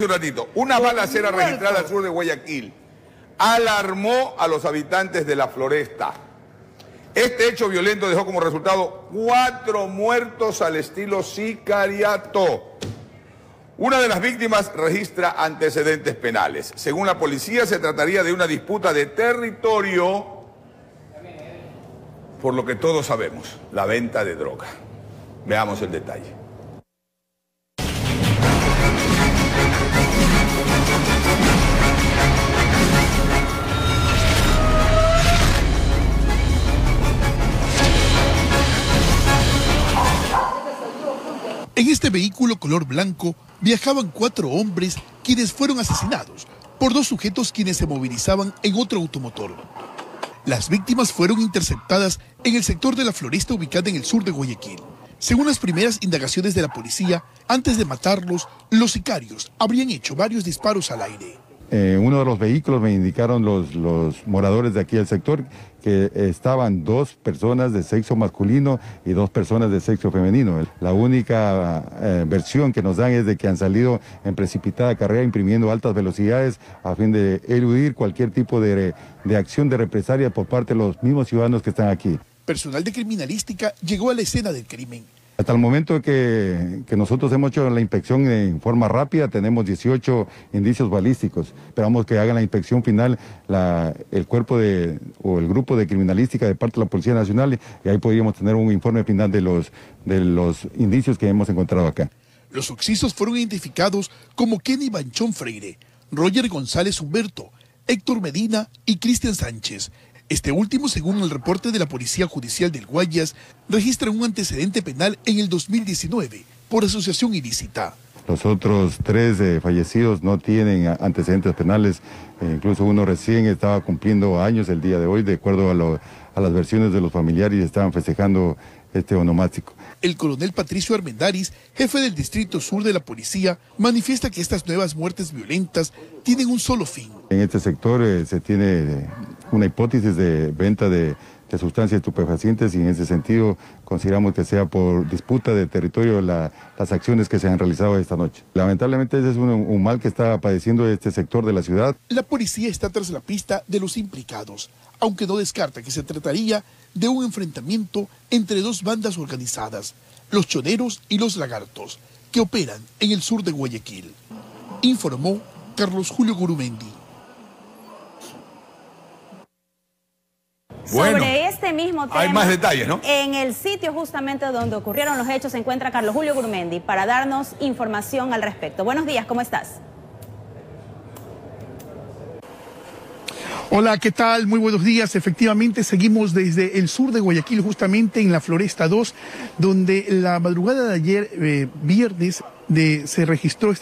Un ratito, una balacera registrada al sur de Guayaquil alarmó a los habitantes de La Floresta. Este hecho violento dejó como resultado 4 muertos al estilo sicariato. Una de las víctimas registra antecedentes penales. Según la policía, se trataría de una disputa de territorio, por lo que todos sabemos, la venta de droga. Veamos el detalle. En este vehículo color blanco viajaban 4 hombres quienes fueron asesinados por 2 sujetos quienes se movilizaban en otro automotor. Las víctimas fueron interceptadas en el sector de La Floresta ubicada en el sur de Guayaquil. Según las primeras indagaciones de la policía, antes de matarlos, los sicarios habrían hecho varios disparos al aire. Uno de los vehículos me indicaron los moradores de aquí del sector que estaban 2 personas de sexo masculino y 2 personas de sexo femenino. La única versión que nos dan es de que han salido en precipitada carrera imprimiendo altas velocidades a fin de eludir cualquier tipo de acción de represalia por parte de los mismos ciudadanos que están aquí. Personal de criminalística llegó a la escena del crimen. Hasta el momento que nosotros hemos hecho la inspección en forma rápida, tenemos 18 indicios balísticos. Esperamos que hagan la inspección final el cuerpo o el grupo de criminalística de parte de la Policía Nacional y ahí podríamos tener un informe final de los indicios que hemos encontrado acá. Los occisos fueron identificados como Kenny Banchón Freire, Roger González Humberto, Héctor Medina y Cristian Sánchez. Este último, según el reporte de la Policía Judicial del Guayas, registra un antecedente penal en el 2019 por asociación ilícita. Los otros 3 fallecidos no tienen antecedentes penales, incluso uno recién estaba cumpliendo años el día de hoy, de acuerdo a las versiones de los familiares, y estaban festejando este onomástico. El coronel Patricio Armendáriz, jefe del Distrito Sur de la Policía, manifiesta que estas nuevas muertes violentas tienen un solo fin. En este sector se tiene una hipótesis de venta de sustancias estupefacientes y en ese sentido consideramos que sea por disputa de territorio las acciones que se han realizado esta noche. Lamentablemente ese es un mal que está padeciendo este sector de la ciudad. La policía está tras la pista de los implicados, aunque no descarta que se trataría de un enfrentamiento entre 2 bandas organizadas, los choneros y los lagartos, que operan en el sur de Guayaquil. Informó Carlos Julio Gurumendi. Bueno, sobre este mismo tema, hay más detalles, ¿no? En el sitio justamente donde ocurrieron los hechos se encuentra Carlos Julio Gurumendi para darnos información al respecto. Buenos días, ¿cómo estás? Hola, ¿qué tal? Muy buenos días. Efectivamente, seguimos desde el sur de Guayaquil, justamente en la Floresta 2, donde la madrugada de ayer, viernes, se registró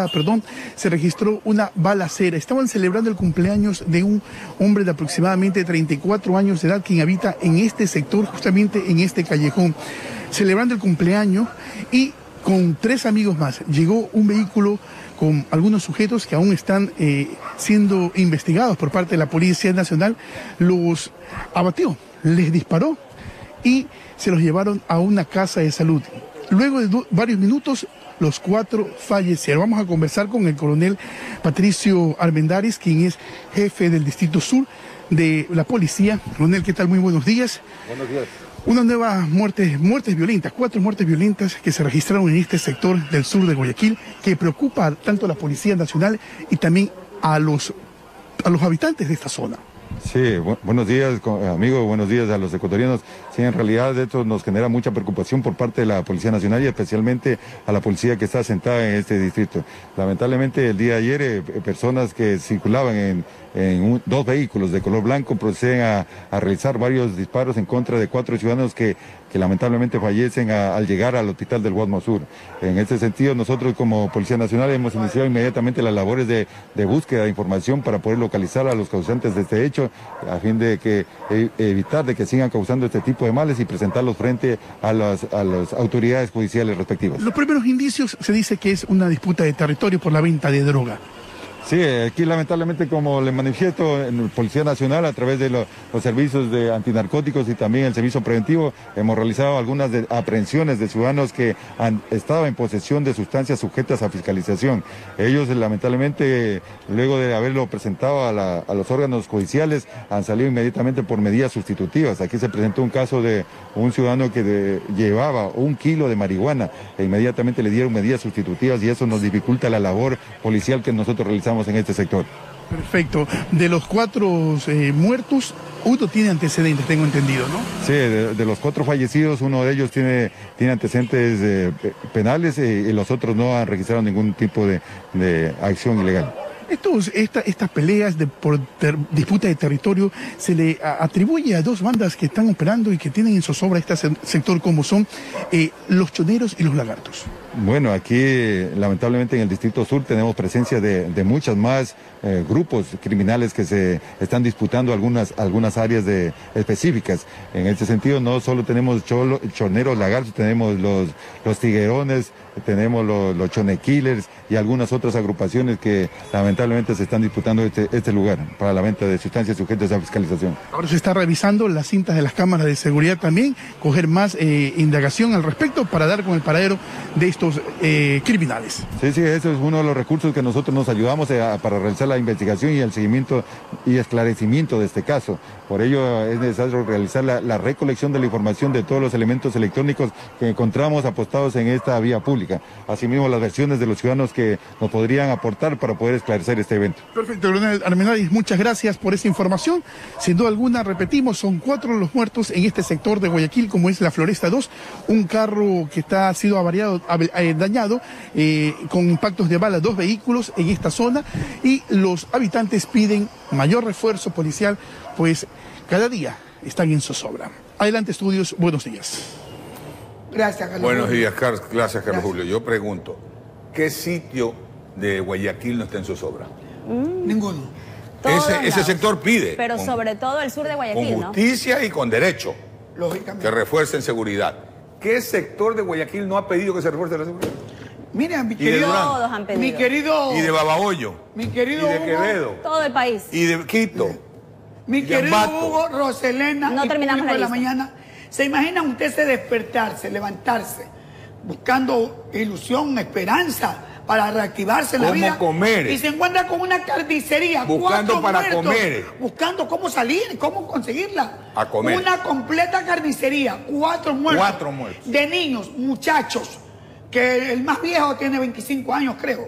una balacera. Estaban celebrando el cumpleaños de un hombre de aproximadamente 34 años de edad, quien habita en este sector, justamente en este callejón, celebrando el cumpleaños y con 3 amigos más. Llegó un vehículo con algunos sujetos que aún están siendo investigados por parte de la Policía Nacional, los abatió, les disparó y se los llevaron a una casa de salud. Luego de varios minutos, los 4 fallecieron. Vamos a conversar con el coronel Patricio Armendáriz, quien es jefe del Distrito Sur de la Policía. Coronel, ¿qué tal? Muy buenos días. Buenos días. Una nueva muertes violentas, 4 muertes violentas que se registraron en este sector del sur de Guayaquil, que preocupa tanto a la Policía Nacional y también a los habitantes de esta zona. Sí, buenos días, amigo, buenos días a los ecuatorianos. Sí, en realidad esto nos genera mucha preocupación por parte de la Policía Nacional y especialmente a la policía que está asentada en este distrito. Lamentablemente el día de ayer personas que circulaban en 2 vehículos de color blanco proceden a realizar varios disparos en contra de 4 ciudadanos que lamentablemente fallecen al llegar al hospital del Guasmo Sur. En este sentido, nosotros como Policía Nacional hemos iniciado inmediatamente las labores de búsqueda de información para poder localizar a los causantes de este hecho, a fin de evitar de que sigan causando este tipo de males y presentarlos frente a las autoridades judiciales respectivas. Los primeros indicios se dice que es una disputa de territorio por la venta de droga. Sí, aquí lamentablemente, como le manifiesto, en Policía Nacional, a través de los servicios de antinarcóticos y también el servicio preventivo, hemos realizado algunas aprehensiones de ciudadanos que han estado en posesión de sustancias sujetas a fiscalización. Ellos, lamentablemente, luego de haberlo presentado a los órganos judiciales, han salido inmediatamente por medidas sustitutivas. Aquí se presentó un caso de un ciudadano que llevaba 1 kilo de marihuana e inmediatamente le dieron medidas sustitutivas, y eso nos dificulta la labor policial que nosotros realizamos en este sector. Perfecto. De los 4 muertos, uno tiene antecedentes, tengo entendido, ¿no? Sí, de los 4 fallecidos, uno de ellos tiene antecedentes penales, y los otros no han registrado ningún tipo de acción ilegal. Estas peleas por disputa de territorio se le atribuye a 2 bandas que están operando y que tienen en zozobra este sector, como son los choneros y los lagartos. Bueno, aquí lamentablemente en el Distrito Sur tenemos presencia de muchas más grupos criminales que se están disputando algunas áreas específicas. En este sentido, no solo tenemos choneros, lagartos, tenemos los tiguerones, tenemos los chonekillers y algunas otras agrupaciones que lamentablemente se están disputando este lugar para la venta de sustancias sujetas a fiscalización. Ahora se está revisando las cintas de las cámaras de seguridad también, coger más indagación al respecto para dar con el paradero de estos criminales. Sí, eso es uno de los recursos que nosotros nos ayudamos para realizar la investigación y el seguimiento y esclarecimiento de este caso. Por ello es necesario realizar la recolección de la información de todos los elementos electrónicos que encontramos apostados en esta vía pública. Asimismo, las versiones de los ciudadanos que nos podrían aportar para poder esclarecer este evento. Perfecto, Leonel Armendáriz, muchas gracias por esa información. Sin duda alguna, repetimos, son 4 los muertos en este sector de Guayaquil, como es la Floresta 2, un carro que ha sido dañado con impactos de bala, 2 vehículos en esta zona, y los habitantes piden mayor refuerzo policial, pues cada día están en zozobra. Adelante, estudios, buenos días. Gracias, Carlos. Buenos días, Carlos. Gracias, Carlos Julio. Yo pregunto, ¿qué sitio de Guayaquil no está en zozobra? Ninguno. Ese sector pide. Pero sobre todo el sur de Guayaquil, con justicia y con derecho. Lógicamente. Que refuercen seguridad. ¿Qué sector de Guayaquil no ha pedido que se refuerce la seguridad? Mira, mi querido, todos han pedido. Mi querido. Y de Babahoyo. Mi querido y de Hugo, Quevedo. Todo el país. Y de Quito. Mi querido Hugo, Roselena, no terminamos la mañana. ¿Se imaginan ustedes despertarse, levantarse, buscando ilusión, esperanza para reactivarse en la vida? Comer. Y se encuentra con una carnicería, buscando 4 para muertos, comer. buscando cómo salir, cómo conseguirla. A comer. Una completa carnicería, 4 muertos. 4 muertos. De niños, muchachos, que el más viejo tiene 25 años, creo.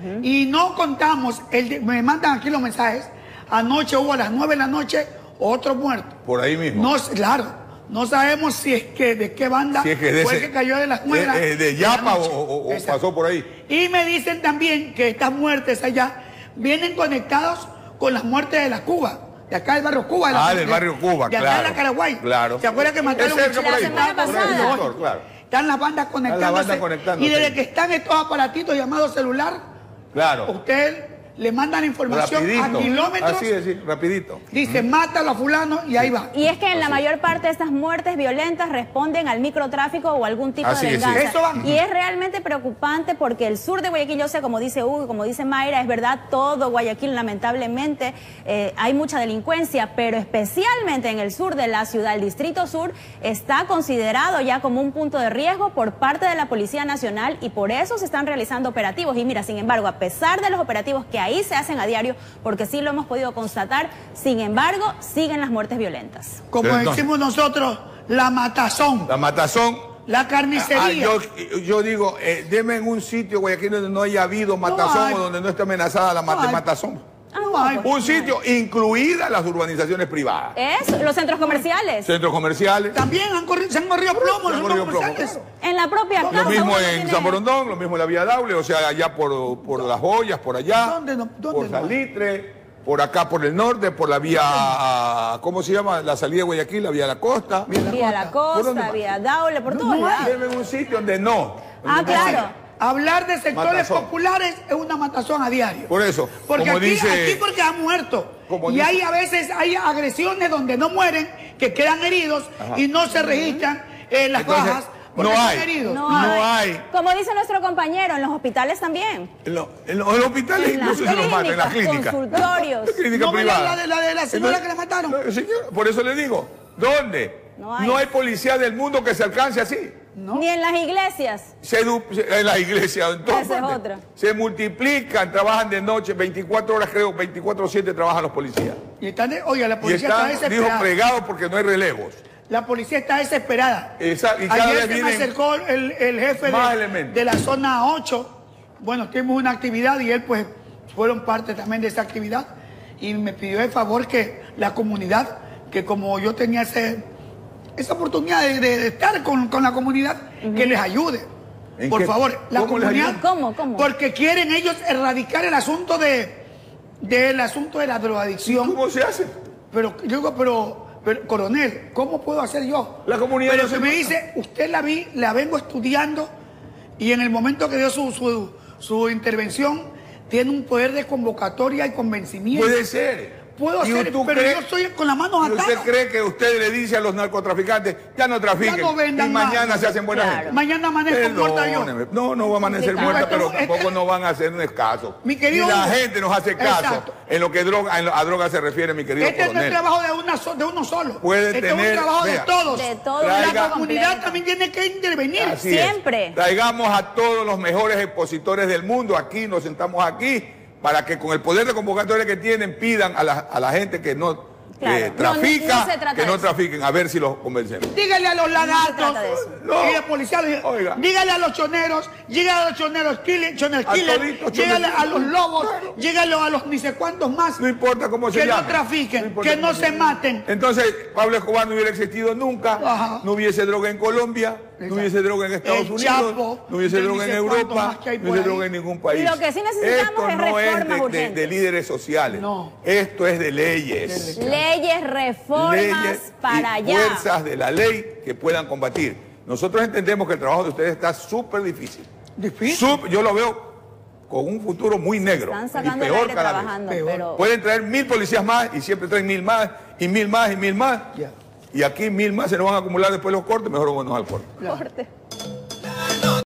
Y no contamos, me mandan aquí los mensajes, anoche hubo a las 9 de la noche otro muerto. Por ahí mismo. No, claro. No sabemos si es que de qué banda si es que fue el que cayó de las muelas. De Yapa o pasó por ahí. Y me dicen también que estas muertes allá vienen conectados con las muertes de la Cuba. De acá del barrio Cuba. Del barrio Cuba, de claro. acá de la Caraguay. Claro. ¿Se acuerdan que mataron la semana pasada? Claro. Están las bandas conectándose. Y desde que están estos aparatitos llamados celular, claro. Usted le manda la información rapidito. A kilómetros. Así es, sí, rapidito. Dice, mátalo a fulano y ahí va. Y es que en la mayor parte de estas muertes violentas responden al microtráfico o algún tipo de venganza. Eso va. Y es realmente preocupante porque el sur de Guayaquil, yo sé, como dice Hugo, como dice Mayra, es verdad, todo Guayaquil lamentablemente hay mucha delincuencia, pero especialmente en el sur de la ciudad, el Distrito Sur, está considerado ya como un punto de riesgo por parte de la Policía Nacional y por eso se están realizando operativos. Y mira, sin embargo, a pesar de los operativos que ahí se hacen a diario, porque sí lo hemos podido constatar, sin embargo, siguen las muertes violentas. Como decimos nosotros, la matazón. La matazón. La carnicería. Yo digo, deme en un sitio, Guayaquil, donde no haya habido matazón o donde no esté amenazada la matazón. Un sitio, incluidas las urbanizaciones privadas. Eso, los centros comerciales. Centros comerciales. También se han corrido plomos los centros comerciales. Claro. En la propia casa. Lo mismo en San Borondón, lo mismo en la Vía Daule, o sea, allá por Las Joyas, por allá. ¿Dónde por Salitre, por acá por el norte, por la vía, ¿cómo se llama? La salida de Guayaquil, la vía de la costa. Vía la costa, vía Daule, por todos lados. Debe un sitio donde no. Claro. Hablar de sectores populares es una matazón a diario. Por eso. Porque aquí porque han muerto. Y hay a veces hay agresiones donde no mueren, que quedan heridos y no se registran las bajas No hay. heridos. No No hay. hay. Como dice nuestro compañero, en los hospitales también. En los hospitales En no las sé si los matan, en las clínicas. consultorios. La clínica No me privada. la de la señora que la mataron. No, señor, por eso le digo, ¿dónde? No hay. Policía del mundo que se alcance así. No. Ni en las iglesias. En la iglesia, en todas Esa es partes. otra. Se multiplican, trabajan de noche, 24 horas creo, 24/7 trabajan los policías. Y están, oiga, la Y policía está están, dijo, desesperada. fregados porque no hay relevos. La policía está desesperada. Y cada Ayer vez se me vienen acercó el jefe más elementos. de la zona 8. Bueno, tuvimos una actividad y él pues fueron parte también de esa actividad. Y me pidió el favor que la comunidad, que como yo tenía esa oportunidad de estar con la comunidad, que les ayude. ¿En Por qué? favor, la ¿Cómo les comunidad. ayuda? ¿Cómo? Porque quieren ellos erradicar el asunto del asunto de la drogadicción. ¿Cómo se hace? Pero yo digo, pero, coronel, ¿cómo puedo hacer yo? La comunidad Pero no se se me mata. dice, usted la vengo estudiando y en el momento que dio su intervención tiene un poder de convocatoria y convencimiento. Puede ser. Puedo ¿Y hacer, tú pero crees- yo estoy con las manos ¿Y usted atadas. cree que usted le dice a los narcotraficantes, ya no trafiquen, Ya no vendan y mañana más? se hacen buena Claro. gente? Mañana amanezco muerta yo. Perdóneme. No va a amanecer Complicado. muerta, pero Esto- tampoco no van a hacernos caso. Mi querido y la Hugo. gente nos hace caso Exacto. en lo que a droga se refiere, mi querido Este no es coronel. trabajo de uno solo. Puede este es tener- un trabajo vea, de todos. De todos, Traiga- La comunidad completo. también tiene que intervenir. Así es. Siempre. Traigamos a todos los mejores expositores del mundo aquí, nos sentamos aquí, para que con el poder de convocatoria que tienen pidan a la gente que no Claro. trafica, No se trata que de no eso. trafiquen, a ver si los convencemos. Dígale a los lagartos trata de eso. No. y a policiales, Oiga. dígale a los choneros, dígale a los choneros killer, choner A killer, toditos dígale choneros. a los lobos, Claro. dígale a los ni sé cuántos más, No importa cómo se que no llame. trafiquen, importa que cómo no se se llame. maten. Entonces, Pablo Escobar no hubiera existido nunca, Ajá. no hubiese droga en Colombia, no hubiese droga en Estados El Unidos, Chapo, no hubiese del droga en ni sé cuánto Europa, más que hay no por hubiese ahí. droga en ningún país. Y lo que sí necesitamos Esto es no es reformas de urgentes. líderes sociales, No. esto es de leyes. Leyes, reformas Leyes para y allá. fuerzas de la ley que puedan combatir. Nosotros entendemos que el trabajo de ustedes está súper difícil. Difícil. Yo lo veo con un futuro muy negro Están y sacando el peor aire cada trabajando, vez. Peor. pero Pueden traer 1000 policías más y siempre traen 1000 más y 1000 más y 1000 más. Ya. Y aquí 1000 más se nos van a acumular después los cortes, mejor vámonos al corte. corte.